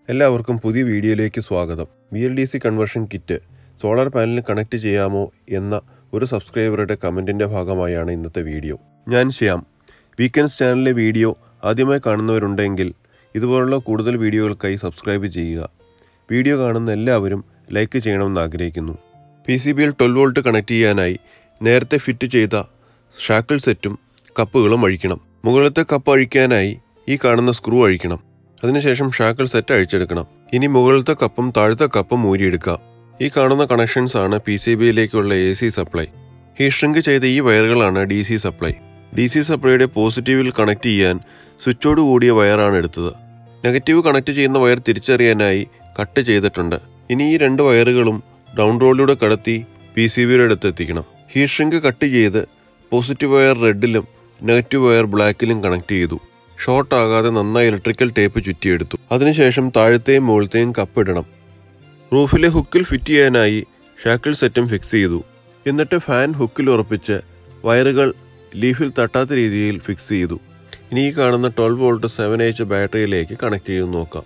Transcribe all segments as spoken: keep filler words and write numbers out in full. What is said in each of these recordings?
എല്ലാവർക്കും പുതിയ വീഡിയോയിലേക്ക് സ്വാഗതം. B L D C conversion kit solar പാനലിൽ കണക്ട് ചെയ്യാമോ എന്ന ഒരു സബ്സ്ക്രൈബറുടെ കമൻറ്റിൻ്റെ ഭാഗമായാണ് ഇന്നത്തെ വീഡിയോ. ഞാൻ ശ്യാം. വീക്കെൻഡ്സ് ചാനലിലെ വീഡിയോ ആദ്യമായി കാണുന്നവരുണ്ടെങ്കിൽ ഇതുപോലുള്ള കൂടുതൽ വീഡിയോകൾക്കായി സബ്സ്ക്രൈബ് ചെയ്യുക. വീഡിയോ കാണുന്ന എല്ലാവരും ലൈക്ക് ചെയ്യണമെന്ന് ആഗ്രഹിക്കുന്നു. പി സി ബിയിൽ ട്വൽവ് വോൾട്ട് കണക്ട് ചെയ്യാനായി നേരത്തെ ഫിറ്റ് ചെയ്ത ഷാക്കിൾ സെറ്റും കപ്പുകളും അഴിക്കണം. മുകളിലത്തെ കപ്പ് അഴിക്കാനായി ഈ കാണുന്ന സ്ക്രൂ അഴിക്കണം. അതിനുശേഷം ഷാക്കിൾ സെറ്റ് അഴിച്ചെടുക്കണം. ഇനി മുകളിലത്തെ കപ്പും താഴത്തെ കപ്പും ഊരിയെടുക്കാം. ഈ കാണുന്ന കണക്ഷൻസ് ആണ് പി സി ബിയിലേക്കുള്ള A C supply. Heat shrink ചെയ്ത ഈ വയറുകളാണ് D C supply. D C സപ്ലൈയുടെ പോസിറ്റീവിൽ കണക്ട് ചെയ്യാൻ സ്വിച്ചോട് കൂടിയ വയറാണ് എടുത്തത്. നെഗറ്റീവ് കണക്ട് ചെയ്യുന്ന വയർ തിരിച്ചറിയാനായി കട്ട് ചെയ്തിട്ടുണ്ട്. ഇനി ഈ രണ്ട് വയറുകളും ഡൗൺ റോഡിലൂടെ കടത്തി പി സി ബിയുടെ അടുത്ത് എത്തിക്കണം. ഹീറ്റ് ഷ്രിങ്ക് കട്ട് ചെയ്ത് പോസിറ്റീവ് വയർ റെഡിലും നെഗറ്റീവ് വയർ ബ്ലാക്കിലും കണക്ട് ചെയ്തു. ഷോർട്ട് ആകാതെ നന്നായി ഇലക്ട്രിക്കൽ ടേപ്പ് ചുറ്റിയെടുത്തു. അതിനുശേഷം താഴത്തെയും മുകളിലത്തെയും കപ്പ് ഇടണം. റൂഫിലെ ഹുക്കിൽ ഫിറ്റ് ചെയ്യാനായി ഷാക്കിൾ സെറ്റും ഫിക്സ് ചെയ്തു. എന്നിട്ട് ഫാൻ ഹുക്കിൽ ഉറപ്പിച്ച് വയറുകൾ ലീഫിൽ തട്ടാത്ത രീതിയിൽ ഫിക്സ് ചെയ്തു. ഇനി ഈ കാണുന്ന ട്വൽവ് വോൾട്ട് സെവൻ എച്ച് ബാറ്ററിയിലേക്ക് കണക്ട് ചെയ്ത് നോക്കാം.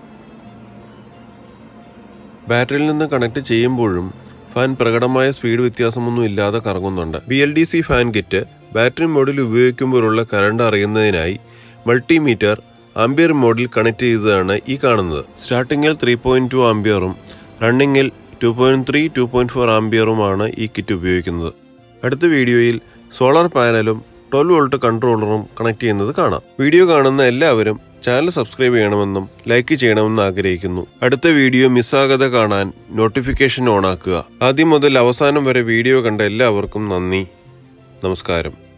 ബാറ്ററിയിൽ നിന്ന് കണക്ട് ചെയ്യുമ്പോഴും ഫാൻ പ്രകടമായ സ്പീഡ് വ്യത്യാസമൊന്നും ഇല്ലാതെ കറങ്ങുന്നുണ്ട്. B L D C fan kit battery മോഡിൽ ഉപയോഗിക്കുമ്പോഴുള്ള കറണ്ട് അറിയുന്നതിനായി മൾട്ടിമീറ്റർ ആംബിയർ മോഡിൽ കണക്ട് ചെയ്തതാണ് ഈ കാണുന്നത്. സ്റ്റാർട്ടിങ്ങിൽ ത്രീ പോയിന്റ് ടു ആംബിയറും റണ്ണിങ്ങിൽ two point three two point four ആംബിയറുമാണ് ഈ കിറ്റ് ഉപയോഗിക്കുന്നത്. അടുത്ത വീഡിയോയിൽ സോളാർ പാനലും ട്വൽവ് വോൾട്ട് കൺട്രോളറും കണക്ട് ചെയ്യുന്നത് കാണാം. വീഡിയോ കാണുന്ന എല്ലാവരും ചാനൽ സബ്സ്ക്രൈബ് ചെയ്യണമെന്നും ലൈക്ക് ചെയ്യണമെന്നും ആഗ്രഹിക്കുന്നു. അടുത്ത വീഡിയോ മിസ്സാകാതെ കാണാൻ നോട്ടിഫിക്കേഷൻ ഓൺ ആക്കുക. ആദ്യം മുതൽ അവസാനം വരെ വീഡിയോ കണ്ട എല്ലാവർക്കും നന്ദി. നമസ്കാരം.